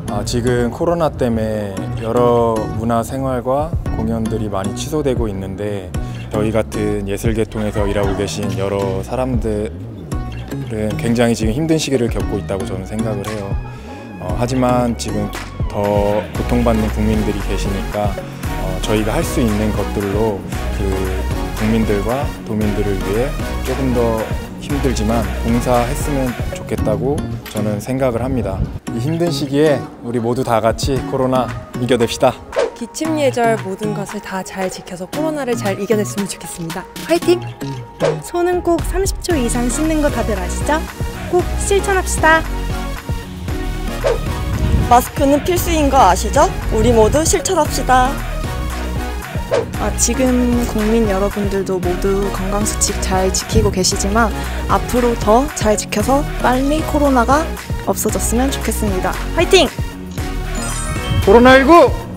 지금 코로나 때문에 여러 문화생활과 공연들이 많이 취소되고 있는데 저희 같은 예술계통에서 일하고 계신 여러 사람들은 굉장히 지금 힘든 시기를 겪고 있다고 저는 생각을 해요. 하지만 지금 더 고통받는 국민들이 계시니까 저희가 할 수 있는 것들로 그 국민들과 도민들을 위해 조금 더 힘들지만 봉사했으면 좋겠다고 저는 생각을 합니다. 이 힘든 시기에 우리 모두 다 같이 코로나 이겨냅시다. 기침 예절 모든 것을 다 잘 지켜서 코로나를 잘 이겨냈으면 좋겠습니다. 화이팅! 손은 꼭 30초 이상 씻는 거 다들 아시죠? 꼭 실천합시다. 마스크는 필수인 거 아시죠? 우리 모두 실천합시다. 지금 국민 여러분들도 모두 건강수칙 잘 지키고 계시지만 앞으로 더 잘 지켜서 빨리 코로나가 없어졌으면 좋겠습니다. 화이팅! 코로나19